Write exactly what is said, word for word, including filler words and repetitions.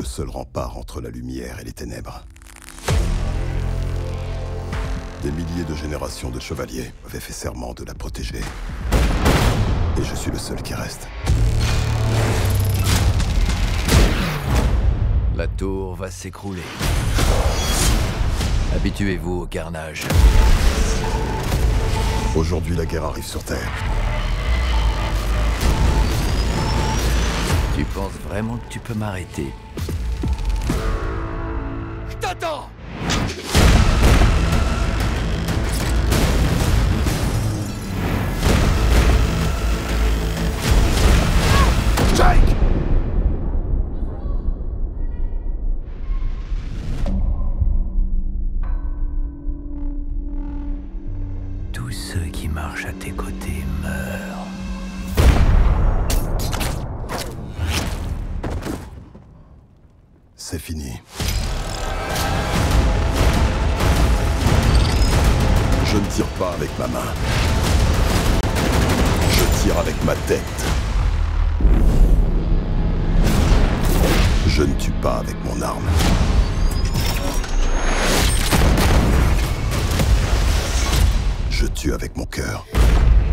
le seul rempart entre la lumière et les ténèbres. Des milliers de générations de chevaliers avaient fait serment de la protéger. Et je suis le seul qui reste. La tour va s'écrouler. Habituez-vous au carnage. Aujourd'hui, la guerre arrive sur Terre. Tu penses vraiment que tu peux m'arrêter? Je t'attends! Jake! Tous ceux qui marchent à tes côtés meurent. C'est fini. Je ne tire pas avec ma main. Je tire avec ma tête. Je ne tue pas avec mon arme. Je tue avec mon cœur.